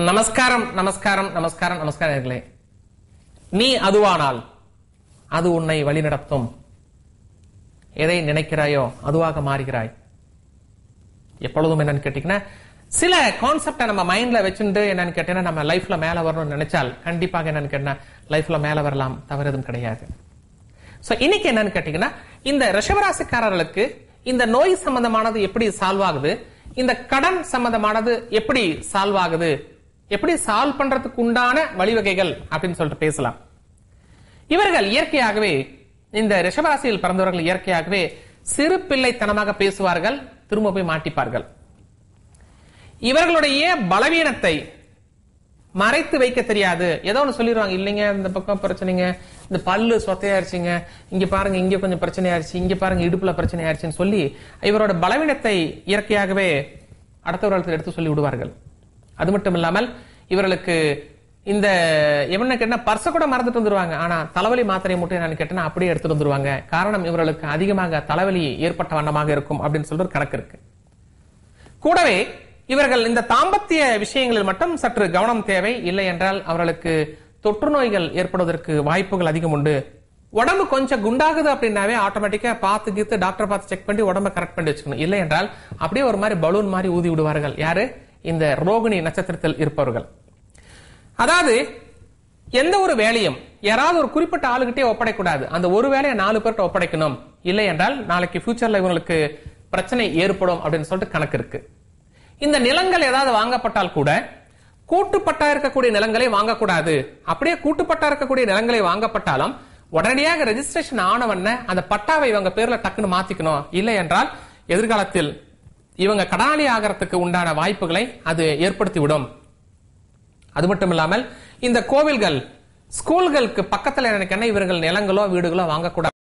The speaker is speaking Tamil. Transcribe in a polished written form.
நமஸ்காரம் நமஸ்காரம் நமஸ்காரம் நமஸ்காரங்களே. நீ அதுவானால் அது உன்னை வழிநடத்தும். எதை நினைக்கிறாயோ அதுவாக மாறுகிறாய். எப்பொழுதும் என்னன்னு கேட்டீங்கன்னா, சில கான்செப்டை நம்ம மைண்ட்ல வச்சுட்டு என்னன்னு கேட்டீங்கன்னா, நம்ம லைஃப்ல மேல வரணும்னு நினைச்சால் கண்டிப்பாக என்னன்னு கேட்டீங்கன்னா லைஃப்ல மேல வரலாம், தவறு எதுவும் கிடையாது. சோ இன்னைக்கு என்னன்னு கேட்டீங்கன்னா, இந்த ரிஷபராசிக்காரர்களுக்கு இந்த நோய் சம்பந்தமானது எப்படி சால்வ் ஆகுது, இந்த கடன் சம்பந்தமானது எப்படி சால்வ் ஆகுது, எப்படி சால்வ் பண்றதுக்கு உண்டான வழிவகைகள் அப்படின்னு சொல்லிட்டு பேசலாம். இவர்கள் இயற்கையாகவே, இந்த ரிஷபராசியில் பிறந்தவர்கள் இயற்கையாகவே சிறு பிள்ளைத்தனமாக பேசுவார்கள், திரும்ப போய் மாட்டிப்பார்கள். இவர்களுடைய பலவீனத்தை மறைத்து வைக்க தெரியாது. ஏதோ ஒன்று சொல்லிடுவாங்க, இல்லைங்க இந்த பக்கம் பிரச்சனைங்க, இந்த பல்லு சொத்தையாயிருச்சுங்க, இங்க பாருங்க இங்க கொஞ்சம் பிரச்சனையாயிருச்சு, இங்க பாருங்க இடுப்புல பிரச்சனையாயிருச்சுன்னு சொல்லி இவரோட பலவீனத்தை இயற்கையாகவே அடுத்தவர்களுக்கு எடுத்து சொல்லி விடுவார்கள். அது மட்டும் இல்லாமல் இவர்களுக்கு இந்த என்ன கேட்டா பர்ச கூட மறந்துட்டு வந்துருவாங்க. ஆனா தலைவலி மாத்திரை மட்டும் என்னன்னு கேட்டா அப்படியே எடுத்துட்டு வந்துருவாங்க. காரணம் இவர்களுக்கு அதிகமாக தலைவலி ஏற்பட்ட வண்ணமாக இருக்கும் அப்படின்னு சொல்ற கணக்கு இருக்கு. கூடவே இவர்கள் இந்த தாம்பத்திய விஷயங்களில் மட்டும் சற்று கவனம் தேவை. இல்லை என்றால் அவர்களுக்கு தொற்று நோய்கள் ஏற்படுவதற்கு வாய்ப்புகள் அதிகம் உண்டு. உடம்பு கொஞ்சம் குண்டாகுது அப்படின்னாவே ஆட்டோமேட்டிக்கா பார்த்து கீத்து டாக்டர் பார்த்து செக் பண்ணி உடம்ப கரெக்ட் பண்ணி வச்சுக்கணும். இல்லை என்றால் அப்படியே ஒரு மாதிரி பலூன் மாதிரி ஊதி விடுவார்கள். யாரு? இந்த ரோகிணி நட்சத்திரத்தில் இருப்பவர்கள். அதாவது எந்த ஒரு வேலையும் யாராவது ஒரு குறிப்பிட்ட ஆளுகிட்டே ஒப்படைக்கூடாது. அந்த ஒரு வேலையை 4 பேர்கிட்ட ஒப்படைக்கணும். இல்லை என்றால் நாளைக்கு ஃபியூச்சர்ல இவங்களுக்கு பிரச்சனை ஏற்படும் அப்படின்னு சொல்லிட்டு கணக்கு இருக்கு. இந்த நிலங்கள் ஏதாவது வாங்கப்பட்டால் கூட கூட்டுப்பட்டா இருக்கக்கூடிய நிலங்களை வாங்கக்கூடாது. அப்படியே கூட்டுப்பட்டா இருக்கக்கூடிய நிலங்களை வாங்கப்பட்டாலும் உடனடியாக ரெஜிஸ்ட்ரேஷன் ஆனவன அந்த பட்டாவை இவங்க பேர்ல டக்குன்னு மாத்திக்கணும். இல்லை என்றால் எதிர்காலத்தில் இவங்க கடனாளி ஆகிறதுக்கு உண்டான வாய்ப்புகளை அது ஏற்படுத்தி விடும். அது மட்டும் இல்லாமல் இந்த கோவில்கள், ஸ்கூல்களுக்கு பக்கத்துல எனக்கு என்ன இவர்கள் நிலங்களோ வீடுகளோ வாங்கக்கூடாது.